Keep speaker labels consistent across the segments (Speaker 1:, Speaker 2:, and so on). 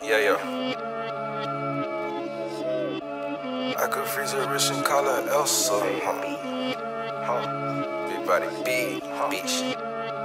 Speaker 1: Yeah. I could freeze her wrist and call her Elsa. Big body, big bitch.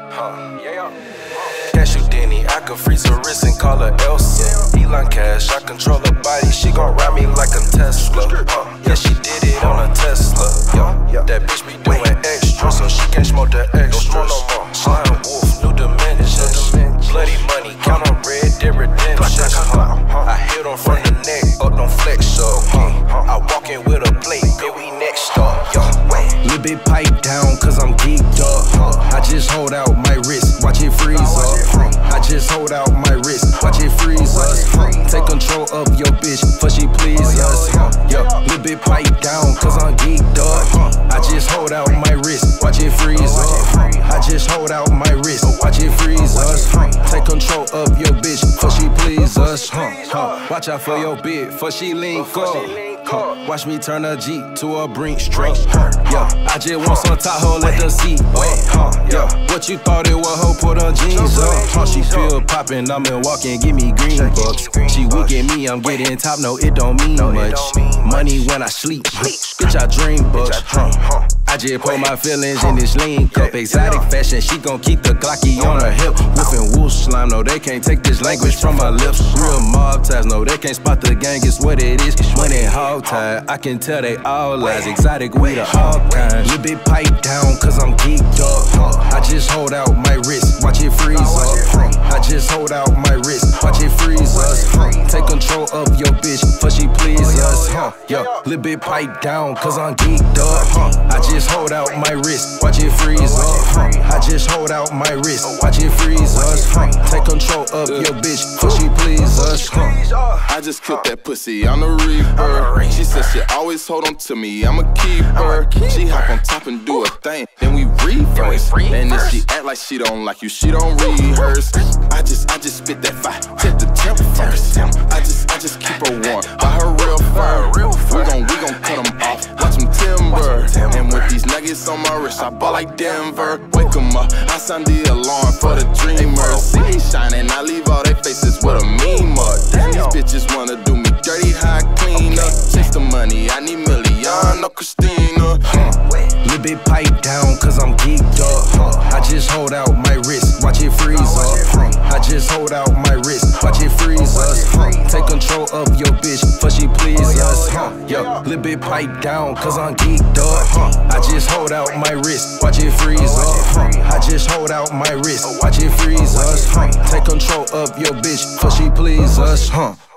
Speaker 1: Cash you Denny, I could freeze her wrist and call her Elsa. Elon Cash, I control her body, she gon' ride me like a Tesla. Yeah, she did it on a Tesla. That bitch be doing extra, so she can't smoke the extra no more. Slime wolf, new dimensions. Bloody money, count on red, dead redemptions. I hit on from the neck, up don't flex up. I walk in with a plate, bitch, we next up. Little bit pipe down, cause I'm geeked up. I just hold out my wrist, watch it freeze up. I just hold out my wrist, watch it freeze us. Take control of your bitch, for she please us. Little bit pipe down, cause I'm geeked up. I just hold out my wrist, watch it freeze up. I just hold out my wrist, watch it freeze us. Take control of your bitch, for she please us. Watch out for your bitch, for she link up. Watch me turn a Jeep to a Brink straight. I just want some Tahoe, let the seat up. What you thought it was, ho, put on jeans up. She feel poppin', I'm in walking, give me green bucks. She weak at me, I'm getting top, no, it don't mean much. Money when I sleep, bitch, I dream bucks. I just put my feelings in this lean cup. Exotic fashion, she gon' keep the Glocky on her hip. Whippin' wolf slime, no, they can't take this language from my lips. Real mob ties, no, they can't spot the gang, it's what it is. Money hog tied, I can tell they all lies. Exotic, we the all kinds. Little bit pipe down, cause I'm geeked up. I just hold out my wrist, watch it freeze up. I just hold out my wrist, watch it freeze us. Take control of your bitch, for she please us. Little bit pipe down, cause I'm geeked up. I just hold out my wrist, watch it freeze up. I just hold out my wrist, watch it freeze us. Take control of your bitch, for she please us.
Speaker 2: I just killed that pussy on the Reaper. She said she always hold on to me, I'm a keeper. She hop on top and do a thing, then we reverse. And if she act like she don't like you, she don't rehearse. I just spit that fire, check the temp first. I just keep her warm by her real fur. We gon' cut them off, watch them timber. And with these nuggets on my wrist, I ball like Denver. Wake them up, I sound the alarm for the dreamers. See me shining, I leave all their faces with a meme up. Damn, these bitches wanna do me dirty, how I clean up. Chase the money, I need million, no Christina.
Speaker 1: Little bit pipe down, cause I'm geeked up. I just hold out my wrist, watch it freeze up. I just hold out my wrist, watch it freeze us. Take control of your bitch, for she please us. Little bit pipe down, cause I'm geeked up. I just hold out my wrist, watch it freeze up. I just hold out my wrist, watch it freeze us. Take control of your bitch, for she please us.